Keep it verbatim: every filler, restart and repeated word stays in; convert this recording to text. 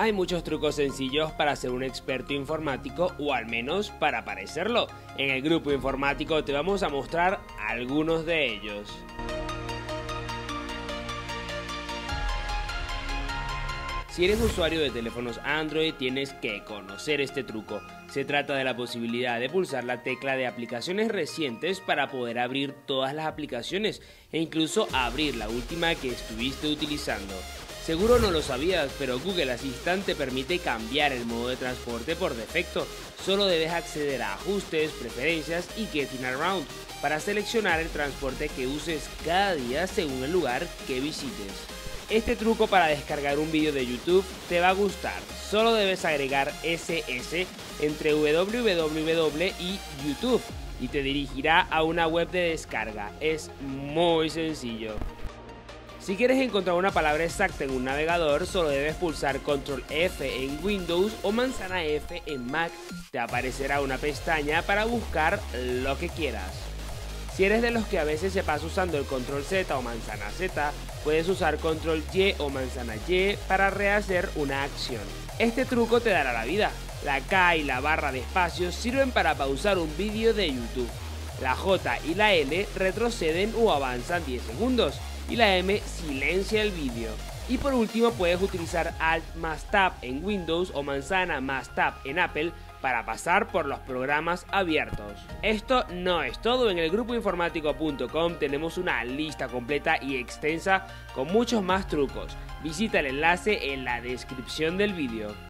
Hay muchos trucos sencillos para ser un experto informático, o al menos para parecerlo. En el grupo informático te vamos a mostrar algunos de ellos. Si eres usuario de teléfonos Android, tienes que conocer este truco. Se trata de la posibilidad de pulsar la tecla de aplicaciones recientes para poder abrir todas las aplicaciones e incluso abrir la última que estuviste utilizando. Seguro no lo sabías, pero Google Assistant te permite cambiar el modo de transporte por defecto. Solo debes acceder a Ajustes, Preferencias y Getting Around para seleccionar el transporte que uses cada día según el lugar que visites. Este truco para descargar un vídeo de YouTube te va a gustar. Solo debes agregar ese ese entre www y YouTube y te dirigirá a una web de descarga. Es muy sencillo. Si quieres encontrar una palabra exacta en un navegador, solo debes pulsar control F en Windows o manzana F en Mac. Te aparecerá una pestaña para buscar lo que quieras. Si eres de los que a veces se pasa usando el control Z o manzana Z, puedes usar control Y o manzana Y para rehacer una acción. Este truco te dará la vida. La K y la barra de espacios sirven para pausar un vídeo de YouTube. La J y la L retroceden o avanzan diez segundos. Y la M silencia el vídeo. Y por último puedes utilizar Alt más Tab en Windows o manzana más Tab en Apple para pasar por los programas abiertos. Esto no es todo. En el grupo informático punto com tenemos una lista completa y extensa con muchos más trucos. Visita el enlace en la descripción del vídeo.